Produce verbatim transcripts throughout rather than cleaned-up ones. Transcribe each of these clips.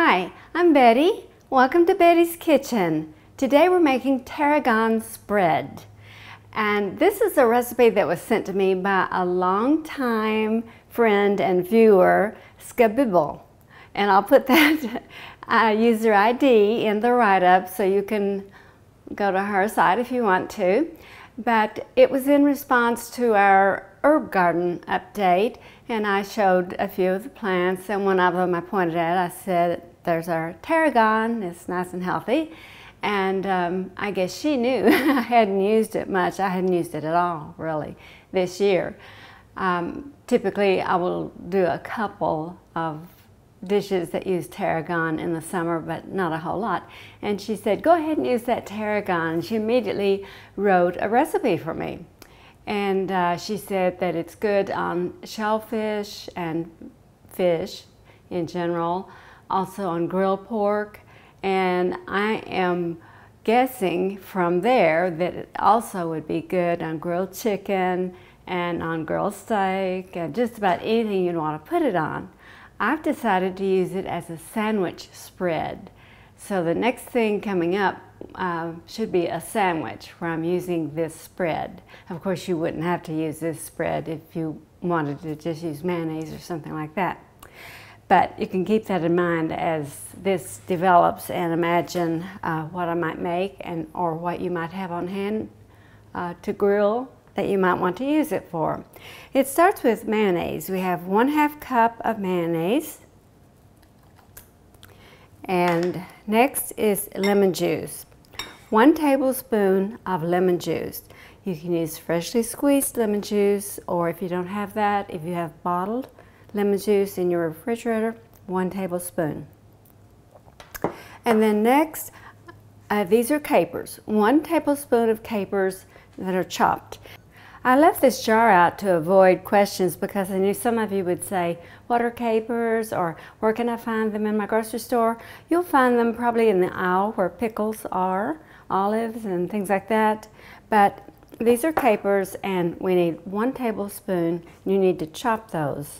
Hi, I'm Betty. Welcome to Betty's Kitchen. Today we're making tarragon spread. And this is a recipe that was sent to me by a longtime friend and viewer, Skabibble. And I'll put that uh, user I D in the write-up so you can go to her site if you want to. But it was in response to our herb garden update, and I showed a few of the plants, and one of them I pointed at, I said, there's our tarragon, it's nice and healthy. And um, I guess she knew I hadn't used it much. I hadn't used it at all, really, this year. Um, typically, I will do a couple of dishes that use tarragon in the summer, but not a whole lot. And she said, go ahead and use that tarragon. And she immediately wrote a recipe for me. And uh, she said that it's good on shellfish and fish in general, also on grilled pork. And I am guessing from there that it also would be good on grilled chicken and on grilled steak and just about anything you'd want to put it on. I've decided to use it as a sandwich spread. So the next thing coming up uh, should be a sandwich where I'm using this spread. Of course, you wouldn't have to use this spread if you wanted to just use mayonnaise or something like that. But you can keep that in mind as this develops and imagine uh, what I might make and or what you might have on hand uh, to grill that you might want to use it for. It starts with mayonnaise. We have one half cup of mayonnaise. And next is lemon juice. One tablespoon of lemon juice. You can use freshly squeezed lemon juice, or if you don't have that, if you have bottled lemon juice in your refrigerator, one tablespoon. And then next, uh, these are capers. One tablespoon of capers that are chopped. I left this jar out to avoid questions because I knew some of you would say, what are capers, or where can I find them in my grocery store? You'll find them probably in the aisle where pickles are, olives and things like that. But these are capers, and we need one tablespoon. You need to chop those.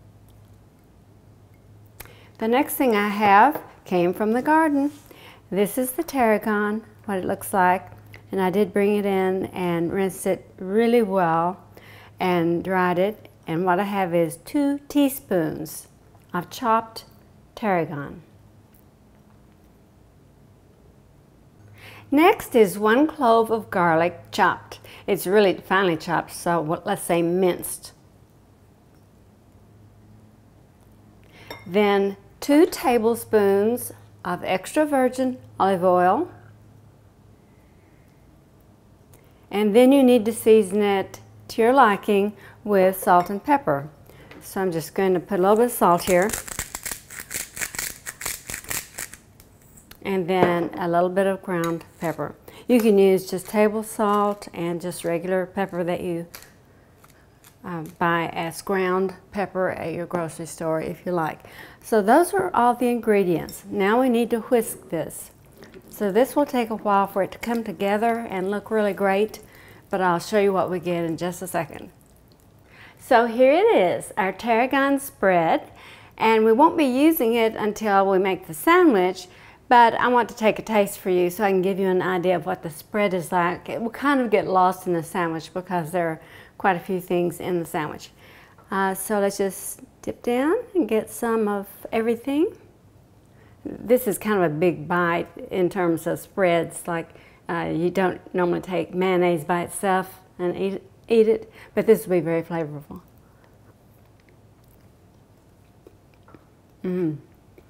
The next thing I have came from the garden. This is the tarragon, what it looks like. And I did bring it in and rinse it really well and dried it. And what I have is two teaspoons of chopped tarragon. Next is one clove of garlic chopped. It's really finely chopped, so let's say minced. Then two tablespoons of extra virgin olive oil. And then you need to season it to your liking with salt and pepper. So I'm just going to put a little bit of salt here. And then a little bit of ground pepper. You can use just table salt and just regular pepper that you uh, buy as ground pepper at your grocery store if you like. So those are all the ingredients. Now we need to whisk this. So this will take a while for it to come together and look really great, but I'll show you what we get in just a second. So here it is, our tarragon spread, and we won't be using it until we make the sandwich, but I want to take a taste for you so I can give you an idea of what the spread is like. It will kind of get lost in the sandwich because there are quite a few things in the sandwich. Uh, so let's just dip down and get some of everything. This is kind of a big bite in terms of spreads. Like uh, you don't normally take mayonnaise by itself and eat it, eat it, but this will be very flavorful. Mm.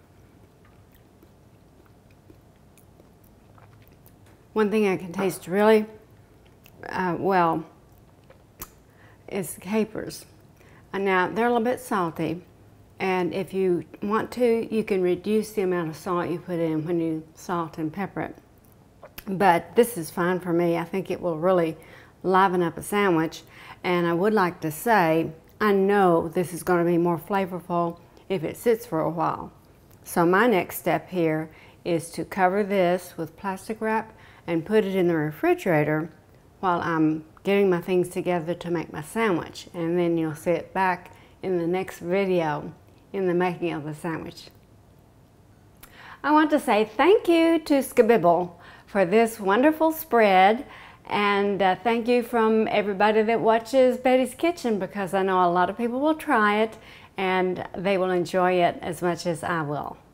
One thing I can taste really uh, well is the capers. And now they're a little bit salty. And if you want to, you can reduce the amount of salt you put in when you salt and pepper it. But this is fine for me. I think it will really liven up a sandwich. And I would like to say, I know this is going to be more flavorful if it sits for a while. So my next step here is to cover this with plastic wrap and put it in the refrigerator while I'm getting my things together to make my sandwich. And then you'll see it back in the next video in the making of the sandwich. I want to say thank you to Skibibble for this wonderful spread, and uh, thank you from everybody that watches Betty's Kitchen, because I know a lot of people will try it and they will enjoy it as much as I will.